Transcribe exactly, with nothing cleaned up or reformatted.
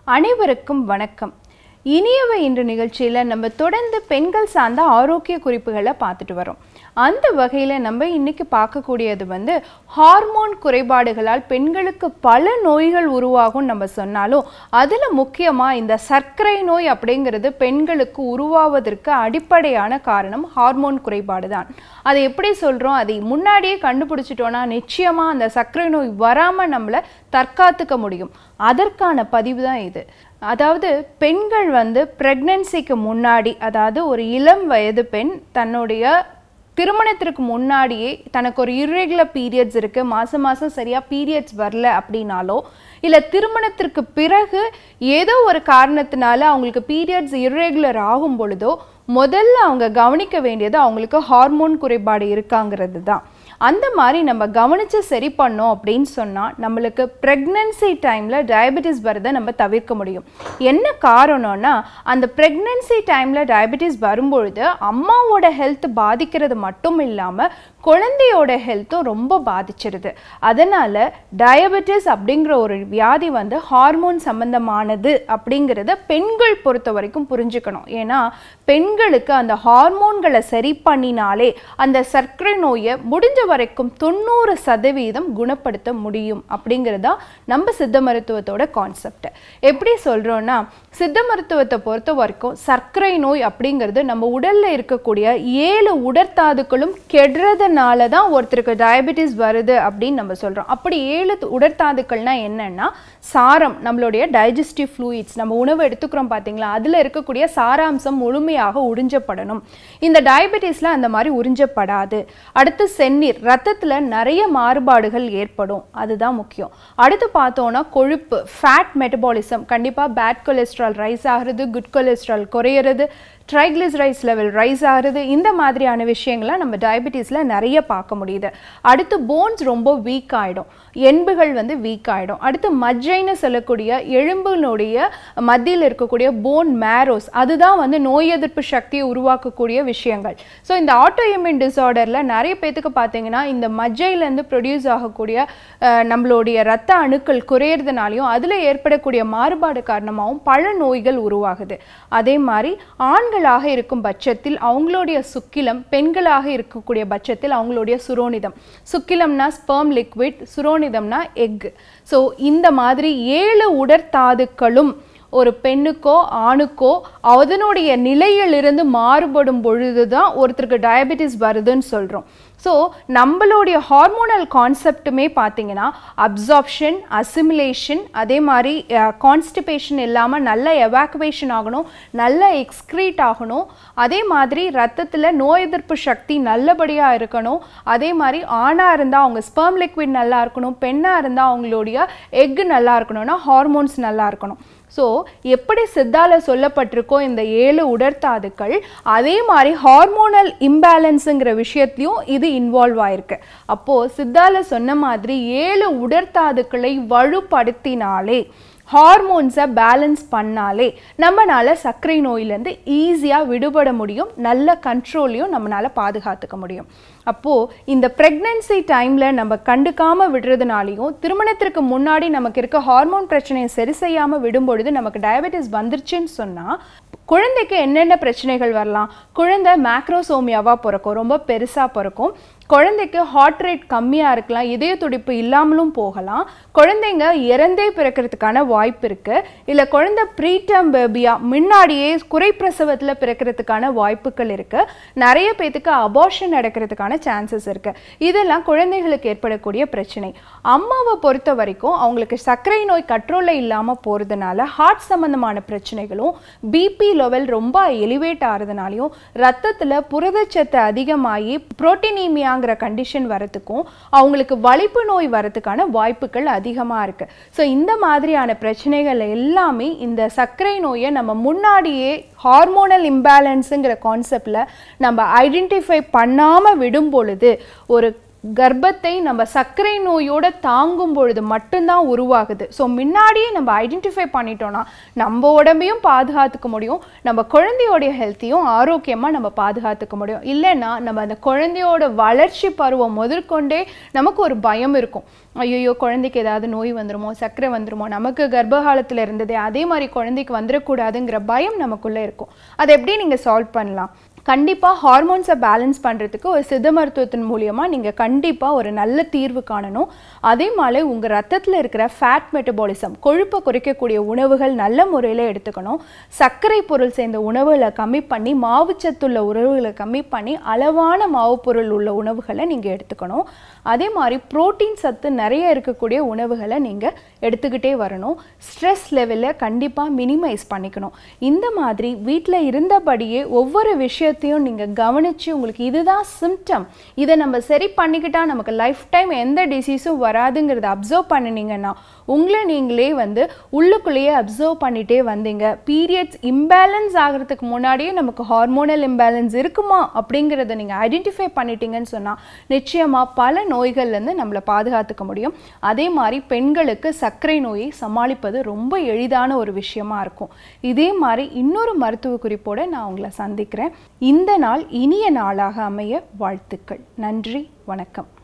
அனைவருக்கும் வணக்கம். இனியவை என்ற நிகழ்ச்சியில நம்ம தொடர்ந்து பெண்கள் சார்ந்த ஆரோக்கிய குறிப்புகளை பார்த்துட்டு வரோம். அந்த வகையில நம்ம இன்னைக்கு பார்க்கக்கூடியது வந்து ஹார்மோன் குறைபாடுகளால் பெண்களுக்கு பல நோய்கள் உருவாகும் நம்ம சொன்னாலும் அதுல முக்கியமா இந்த சர்க்கரை நோய் அப்படிங்கிறது பெண்களுக்கு உருவாவதற்கு அடிப்படையான காரணம் ஹார்மோன் குறைபாடு தான். அதை எப்படி சொல்றோம், அதை முன்னாடியே கண்டுபிடிச்சிட்டோம்னா நிச்சயமா அந்த சர்க்கரை நோய் வராம நம்மள தற்காத்துக்க முடியும். அதற்கான பதிவு தான் இது. அதாவது பெண்கள் வந்து பிரெக்னன்சிக்கு முன்னாடி, அதாவது ஒரு இளம் வயது பெண் தன்னுடைய திருமணத்திற்கு முன்னாடியே தனக்கு ஒரு இர்ரெகுலர் பீரியட்ஸ் இருக்கு, மாசம் மாசம் சரியா பீரியட்ஸ் வரல அப்படின்னாலோ இல்ல திருமணத்திற்கு பிறகு ஏதோ ஒரு காரணத்தினால அவங்களுக்கு பீரியட்ஸ் இர்ரெகுலர் ஆகும் பொழுதோ முதல்ல அவங்க கவனிக்க வேண்டியது அவங்களுக்கு ஹார்மோன் குறைபாடு இருக்காங்கிறது தான். அந்த மாதிரி நம்ம கவனிச்சு சரி பண்ணோம் அப்படின்னு சொன்னா நம்மளுக்கு பிரெக்னன்சி டைம்ல டயபெட்டிஸ் வரதை நம்ம தவிர்க்க முடியும். என்ன காரணம்னா, அந்த பிரெக்னன்சி டைம்ல டயபெட்டிஸ் வரும்பொழுது அம்மாவோட ஹெல்த் பாதிக்கிறது மட்டும் இல்லாம குழந்தையோட ஹெல்த்தும் ரொம்ப பாதிச்சிருது. அதனால டயபெட்டிஸ் அப்படிங்கிற ஒரு வியாதி வந்து ஹார்மோன் சம்பந்தமானது அப்படிங்கிறத பெண்கள் பொறுத்த வரைக்கும் புரிஞ்சுக்கணும். ஏன்னா பெண்களுக்கு அந்த ஹார்மோன்களை சரி பண்ணினாலே அந்த சர்க்கரை நோயை முடிஞ்ச வரைக்கும் தொண்ணூறு சதவீதம் குணப்படுத்த முடியும் அப்படிங்கிறதா நம்ம சித்த மருத்துவத்தோட கான்செப்ட். எப்படி சொல்றோம்னா, சித்த மருத்துவத்தை பொறுத்த வரைக்கும் சர்க்கரை நோய் அப்படிங்கிறது நம்ம உடல்ல இருக்கக்கூடிய ஏழு உடற்தாதுக்களும் கெடுறதுனால தான் ஒருத்தருக்கு டயபெட்டிஸ் வருது அப்படின்னு நம்ம சொல்றோம். அப்படி ஏழு உடற்தாதுக்கள்னா என்னன்னா, சாரம், நம்மளுடைய டைஜஸ்டிவ் ஃப்ளூயிட்ஸ், நம்ம உணவு எடுத்துக்கிறோம் பார்த்தீங்களா, அதில் இருக்கக்கூடிய சாராம்சம் முழுமையாக உறிஞ்சப்படணும். இந்த டயபெட்டிஸ்ல அந்த மாதிரி உறிஞ்சப்படாது. அடுத்து செந்நீர், ரத்தத்தில் நிறைய மாறுபாடுகள் ஏற்படும், அதுதான் முக்கியம். அடுத்து பார்த்தோம்னா கொழுப்பு, ஃபேட் மெட்டபாலிசம், கண்டிப்பாக பேட் கொலஸ்ட்ரால் ரைஸ் ஆகிறது, குட் கொலஸ்ட்ரால் குறையிறது, ட்ரைக்ளிசரைட்ஸ் லெவல் ரைஸ் ஆகுது. இந்த மாதிரியான விஷயங்களை நம்ம டயபெட்டிஸில் நிறைய பார்க்க முடியுது. அடுத்து போன்ஸ் ரொம்ப வீக் ஆகிடும், எலும்புகள் வந்து வீக் ஆகிடும். அடுத்து மஜ்ஜைன்னு சொல்லக்கூடிய எலும்பினுடைய மத்தியில் இருக்கக்கூடிய போன் மேரோஸ், அதுதான் வந்து நோய் எதிர்ப்பு சக்தியை உருவாக்கக்கூடிய விஷயங்கள். ஸோ இந்த ஆட்டோ இம்யூன் டிஸார்டரில் நிறைய பேத்துக்கு பார்த்தீங்கன்னா இந்த மஜ்ஜையிலேருந்து ப்ரொடியூஸ் ஆகக்கூடிய நம்மளுடைய ரத்த அணுக்கள் குறையிறதுனாலையும் அதில் ஏற்படக்கூடிய மாறுபாடு காரணமாகவும் பல நோய்கள் உருவாகுது. அதே மாதிரி ஆண் ஆண்களாக இருக்கும் பட்சத்தில் அவங்களுடைய சுக்கிலம், பெண்களாக இருக்கக்கூடிய பட்சத்தில் அவங்களுடைய சுரோனிதம். சுக்கிலம்னா ஸ்பெர்ம் லிக்விட், சுரோனிதம்னா எக். ஸோ இந்த மாதிரி ஏழு உடற்தாதுக்களும் ஒரு பெண்ணுக்கோ ஆணுக்கோ அதனுடைய நிலையிலிருந்து மாறுபடும் பொழுது தான் ஒருத்தருக்கு டயபெட்டிஸ் வருதுன்னு சொல்கிறோம். ஸோ நம்மளுடைய ஹார்மோனல் கான்செப்டுமே பார்த்தீங்கன்னா அப்சார்ப்ஷன், அசிமிலேஷன், அதே மாதிரி கான்ஸ்டிபேஷன் இல்லாமல் நல்ல எவாக்குவேஷன் ஆகணும், நல்ல எக்ஸ்க்ரீட் ஆகணும், அதே மாதிரி ரத்தத்தில் நோய் எதிர்ப்பு சக்தி நல்லபடியாக இருக்கணும். அதே மாதிரி ஆணாக இருந்தால் அவங்க ஸ்பெர்ம் லிக்விட் நல்லா இருக்கணும், பெண்ணாக இருந்தால் அவங்களுடைய எக் நல்லா இருக்கணும்னா ஹார்மோன்ஸ் நல்லா இருக்கணும். ஸோ எப்படி சித்தால சொல்லப்பட்டிருக்கோ இந்த ஏழு உடற்தாதுக்கள், அதே மாதிரி ஹார்மோனல் இம்பேலன்ஸுங்கிற விஷயத்துலையும் இது இன்வால்வ் ஆயிருக்கு. அப்போது சித்தால சொன்ன மாதிரி ஏழு உடற்தாதுக்களை வலுப்படுத்தினாலே, ஹார்மோன்ஸை பேலன்ஸ் பண்ணாலே நம்மளால சர்க்கரை நோயிலேருந்து ஈஸியாக விடுபட முடியும், நல்ல கண்ட்ரோலையும் நம்மளால் பாதுகாத்துக்க முடியும். அப்போது இந்த ப்ரெக்னன்சி டைமில் நம்ம கண்டுக்காமல் விடுறதுனாலையும் திருமணத்திற்கு முன்னாடி நமக்கு இருக்க ஹார்மோன் பிரச்சனையை சரி செய்யாமல் விடும்பொழுது நமக்கு டயபெட்டிஸ் வந்துருச்சுன்னு சொன்னால் குழந்தைக்கு என்னென்ன பிரச்சனைகள் வரலாம்? குழந்தை மேக்ரோசோமியாவாக பிறக்கும், ரொம்ப பெருசாக பிறக்கும். குழந்தைக்கு ஹார்ட் ரேட் கம்மியாக இருக்கலாம், இதய துடிப்பு இல்லாமலும் போகலாம். குழந்தைங்க இறந்தே பிறக்கிறதுக்கான வாய்ப்பு இருக்குது. இல்லை குழந்தை ப்ரீடம் பேபியாக முன்னாடியே குறைப்பிரசவத்தில் பிறக்கிறதுக்கான வாய்ப்புகள் இருக்குது. நிறைய பேத்துக்கு அபார்ஷன் நடக்கிறதுக்கான சான்சஸ் இருக்குது. இதெல்லாம் குழந்தைகளுக்கு ஏற்படக்கூடிய பிரச்சனை. அம்மாவை பொறுத்த வரைக்கும் அவங்களுக்கு சர்க்கரை நோய் கண்ட்ரோலில் இல்லாமல் போகிறதுனால ஹார்ட் சம்மந்தமான பிரச்சனைகளும், பிபி லெவல் ரொம்ப எலிவேட் ஆகிறதுனாலையும், ரத்தத்தில் புரதச்சத்து அதிகமாகி புரோட்டீனீமியா கண்டிஷன் வரதுக்கும் அவங்களுக்கு வலிப்பு நோய் வரதுக்கான வாய்ப்புகள் அதிகமாக இருக்கு. ஸோ இந்த மாதிரியான பிரச்சனைகள் எல்லாமே இந்த சர்க்கரை நோயை நம்ம முன்னாடியே ஹார்மோனல் இம்பேலன்ஸுங்கிற கான்செப்டில் நம்ம ஐடென்டிஃபை பண்ணாமல் விடும் பொழுது ஒரு கர்ப்பத்தை நம்ம சர்க்கரை நோயோட தாங்கும் பொழுது மட்டும்தான் உருவாகுது. ஸோ முன்னாடியே நம்ம ஐடென்டிஃபை பண்ணிட்டோம்னா நம்ம உடம்பையும் பாதுகாத்துக்க முடியும், நம்ம குழந்தையோடைய ஹெல்த்தையும் ஆரோக்கியமாக நம்ம பாதுகாத்துக்க முடியும். இல்லைன்னா நம்ம அந்த குழந்தையோட வளர்ச்சி பருவம் முதற்கொண்டே நமக்கு ஒரு பயம் இருக்கும். ஐயோ குழந்தைக்கு ஏதாவது நோய் வந்துருமோ, சர்க்கரை வந்துருமோ, நமக்கு கர்ப்பகாலத்தில் இருந்ததே அதே மாதிரி குழந்தைக்கு வந்துடக்கூடாதுங்கிற பயம் நமக்குள்ளே இருக்கும். அதை எப்படி நீங்கள் சால்வ் பண்ணலாம்? கண்டிப்பாக ஹார்மோன்ஸை பேலன்ஸ் பண்ணுறதுக்கு ஒரு சித்த மருத்துவத்தின் மூலியமாக நீங்கள் கண்டிப்பாக ஒரு நல்ல தீர்வு காணணும். அதே மாதிரி உங்கள் ரத்தத்தில் இருக்கிற ஃபேட் மெட்டபாலிசம், கொழுப்பை குறைக்கக்கூடிய உணவுகள் நல்ல முறையில் எடுத்துக்கணும். சர்க்கரை பொருள் சேர்ந்த உணவுகளை கம்மி பண்ணி, மாவுச்சத்துள்ள உணவுகளை கம்மி பண்ணி அளவான மாவு பொருள் உள்ள உணவுகளை நீங்கள் எடுத்துக்கணும். அதே மாதிரி புரோட்டீன் சத்து நிறைய இருக்கக்கூடிய உணவுகளை நீங்கள் எடுத்துக்கிட்டே வரணும். ஸ்ட்ரெஸ் லெவலை கண்டிப்பாக மினிமைஸ் பண்ணிக்கணும். இந்த மாதிரி வீட்டில் இருந்தபடியே ஒவ்வொரு விஷயம் நீங்க கவனிச்சு உங்களுக்கு இதுதான் சிம்டம், இதை நம்ம சரி பண்ணிக்கிட்டா நமக்கு லைஃப் டைம் எந்த டிசீஸும் வராதுங்கிறத அப்சர்வ் பண்ணினீங்கன்னா உங்களை நீங்களே வந்து உள்ளுக்குள்ளேயே அப்சர்வ் பண்ணிட்டே வந்தீங்க. பீரியட்ஸ் இம்பேலன்ஸ் ஆகிறதுக்கு முன்னாடியே நமக்கு ஹார்மோனல் இம்பேலன்ஸ் இருக்குமா அப்படிங்கிறத நீங்கள் ஐடென்டிஃபை பண்ணிட்டீங்கன்னு சொன்னால் நிச்சயமாக பல நோய்கள்லேருந்து நம்மளை பாதுகாத்துக்க முடியும். அதே மாதிரி பெண்களுக்கு சர்க்கரை நோயை சமாளிப்பது ரொம்ப எளிதான ஒரு விஷயமா இருக்கும். இதே மாதிரி இன்னொரு மருத்துவ குறிப்போடு நான் உங்களை சந்திக்கிறேன். இந்த நாள் இனிய நாளாக அமைய வாழ்த்துக்கள். நன்றி, வணக்கம்.